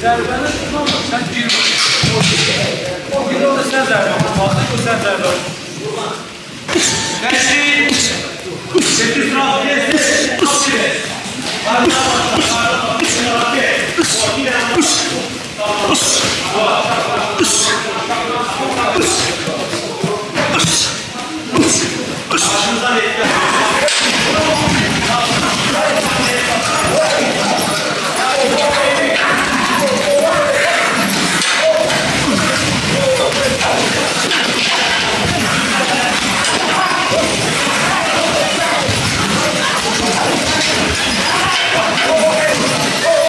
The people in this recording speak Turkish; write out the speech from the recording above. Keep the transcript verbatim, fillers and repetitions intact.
Zərbəni tutmam, sən girmə. O bir o da sən zərbə tutmazsın, o sən zərbə tutmazsın. Qəşqin! sekiz rahat gezdir, nasıl et? Arına başla, arına başla, arına başla.